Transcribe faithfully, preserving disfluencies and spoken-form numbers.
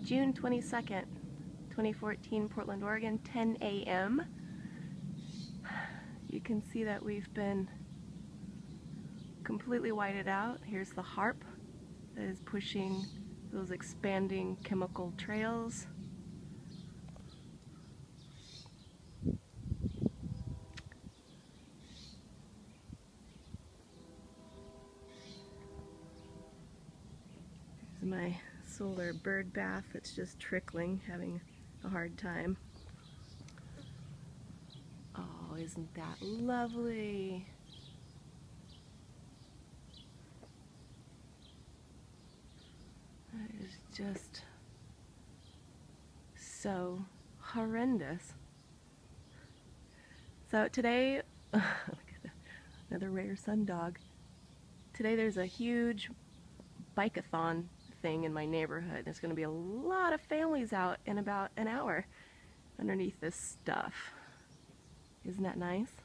June twenty-second, twenty fourteen, Portland, Oregon, ten A M You can see that we've been completely whited out. Here's the harp that is pushing those expanding chemical trails. Here's my solar bird bath that's just trickling, having a hard time. Oh, isn't that lovely? That is just so horrendous. So today, another rare sun dog. Today there's a huge bike-a-thon thing in my neighborhood. There's going to be a lot of families out in about an hour underneath this stuff. Isn't that nice?